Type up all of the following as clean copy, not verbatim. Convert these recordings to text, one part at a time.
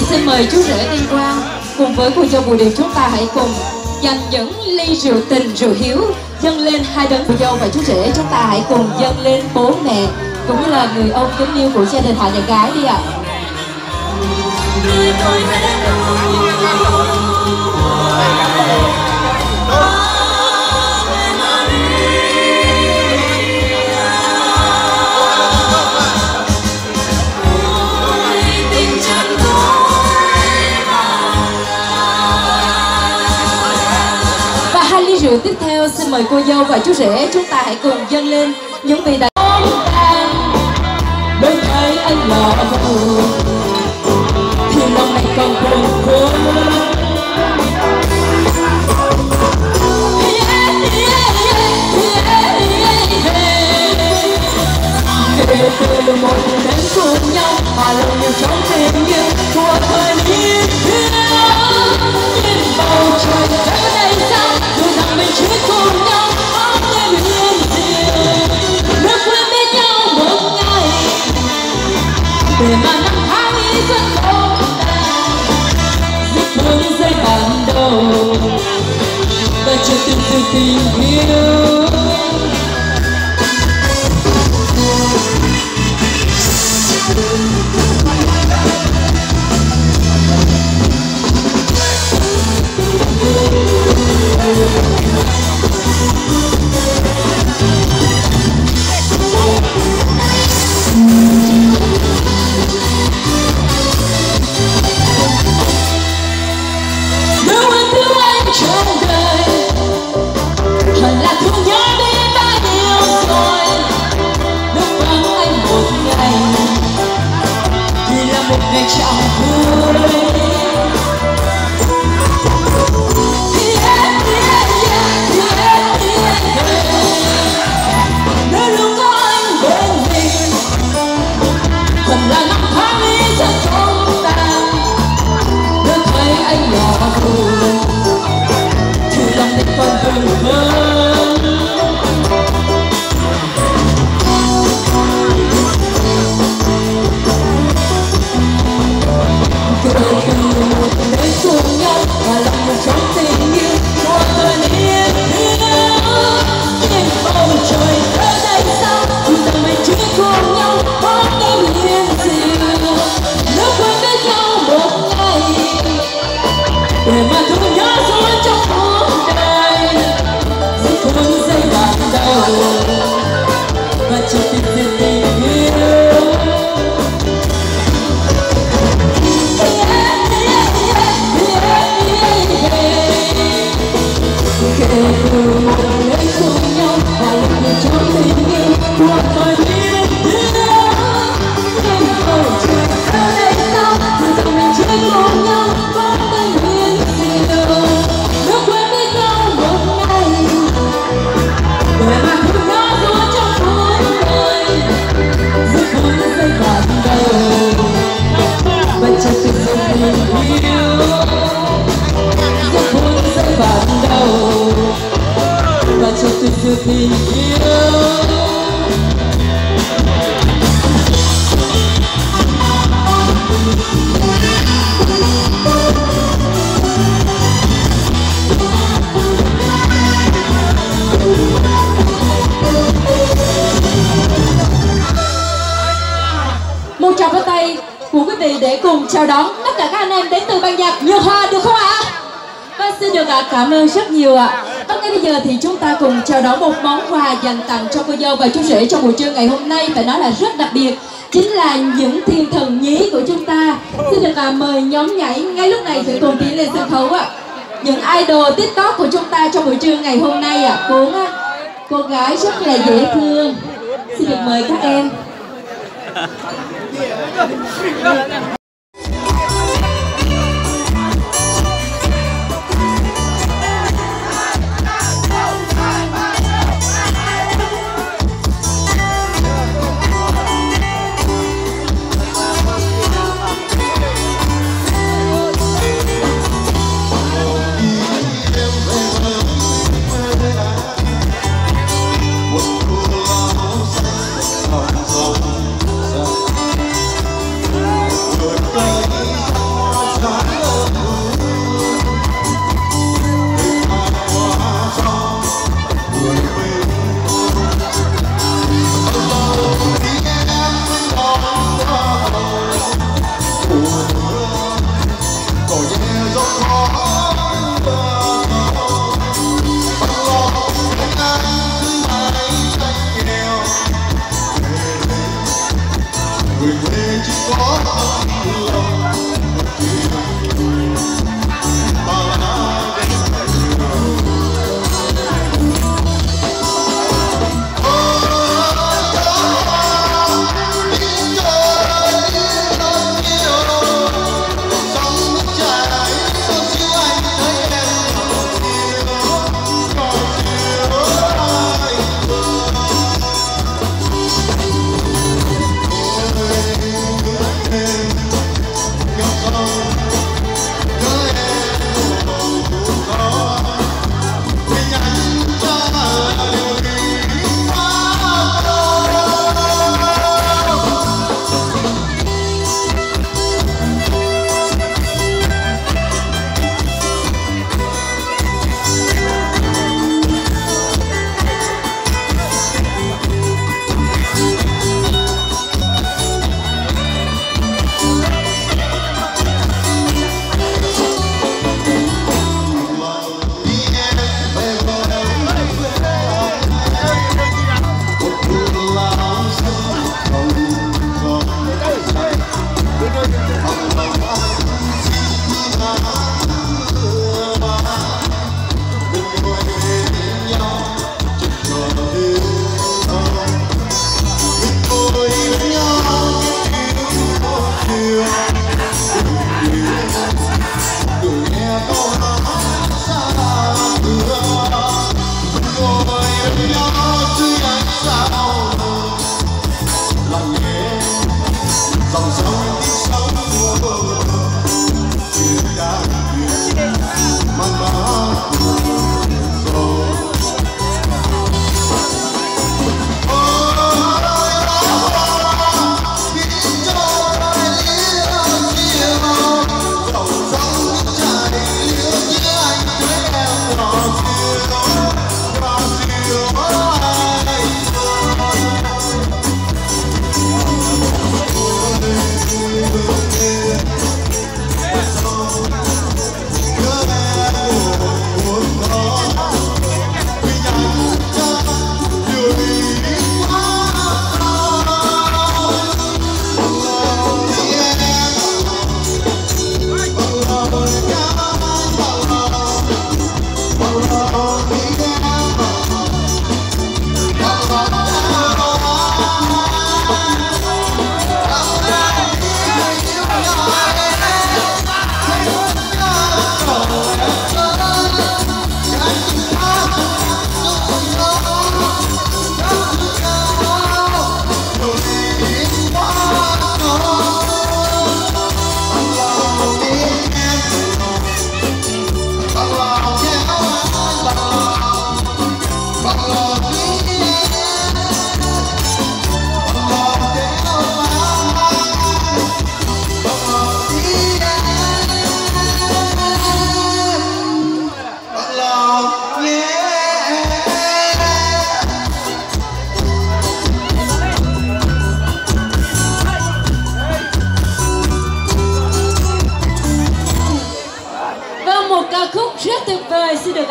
xin mời chú rể đi qua. Cùng với cô dâu Bùi Điệp, chúng ta hãy cùng dành những ly rượu tình rượu hiếu dâng lên hai đấng cô dâu và chú rể. Chúng ta hãy cùng dâng lên bố mẹ cũng như là người ông kính yêu của gia đình họ nhà gái đi ạ. Rượu tiếp theo xin mời cô dâu và chú rể, chúng ta hãy cùng dâng lên những vị đại đôi thấy anh lò thì lòng này còn buồn khôn. Từ một đến cùng nhau hòa lòng nhiều trong tình yêu của thời niên thiếu, nhìn bầu trời ở đây sao dù rằng mình chưa cùng nhau bóng đêm yên dịu, được quên bên nhau một ngày để mà năm tháng ấy rất tốt rất thương giây ban đầu và chưa từng từ tình yêu. Ngày chẳng vui nơi lúc có anh bên mình còn là năm tháng ấy rất không tàn, nếu thấy anh nhỏ buồn thì lòng mình còn buồn hơn. Đến cùng nhau và lòng một trong tình yêu của thời niên thiếu, nhìn bầu trời ở đây sao dù rằng mình chưa cùng nhau bóng đêm yên dịu, nếu quên bên nhau một ngày để mà thương nhớ suốt trong cuộc đời rất thương giây ban đầu và chưa tìm được tình yêu. Từ một đến cùng nhau và lòng người trong tình yêu của thời niên thiếu, nhìn bầu trời ở đây sao dù rằng mình chưa cùng nhau bóng đêm yên dịu, nếu quên bên nhau một ngày để mà thương nhớ suốt trong cuộc đời rất thương giây ban đầu và chưa từng được tình yêu, rất thương giây ban đầu và cho từng sự tình yêu. Một tràng vỗ tay của quý vị để cùng chào đón tất cả các anh em đến từ ban nhạc Nhược Hòa được không ạ? Vâng, xin được cảm ơn rất nhiều ạ. Ngay bây giờ thì chúng ta cùng chào đón một món quà dành tặng cho cô dâu và chú rể trong buổi trưa ngày hôm nay, phải nói là rất đặc biệt, chính là những thiên thần nhí của chúng ta. Xin được mời nhóm nhảy ngay lúc này sẽ cùng tiến lên sân khấu ạ. Những idol TikTok của chúng ta trong buổi trưa ngày hôm nay ạ, bốn cô gái rất là dễ thương. Xin được mời các em. Hãy subscribe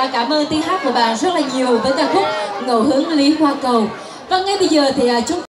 cảm ơn tiếng hát của bạn rất là nhiều với ca khúc Ngẫu Hứng Lý Hoa Cầu. Và ngay bây giờ thì chúng